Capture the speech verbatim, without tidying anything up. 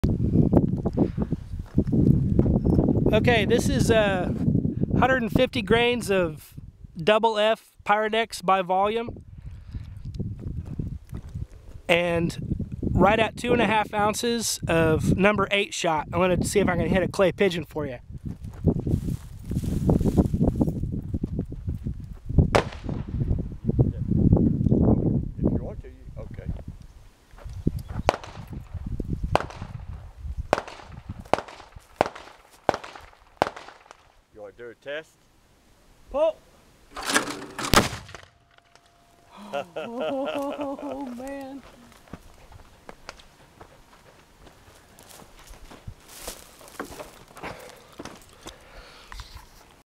Okay, this is uh, one hundred fifty grains of double F Pyrodex by volume, and right at two and a half ounces of number eight shot. I'm gonna see if I can hit a clay pigeon for you. If you want to, you, okay. You want to do a test? Pull. Oh, man.